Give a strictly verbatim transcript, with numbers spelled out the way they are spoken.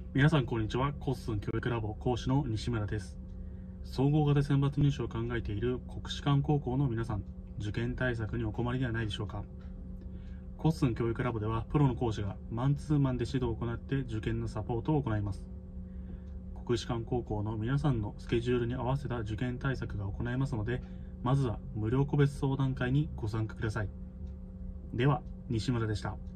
皆さんこんにちは。コッスン教育ラボ講師の西村です。総合型選抜入試を考えている国士舘高校の皆さん、受験対策にお困りではないでしょうか。コッスン教育ラボではプロの講師がマンツーマンで指導を行って受験のサポートを行います。国士舘高校の皆さんのスケジュールに合わせた受験対策が行えますので、まずは無料個別相談会にご参加ください。では、西村でした。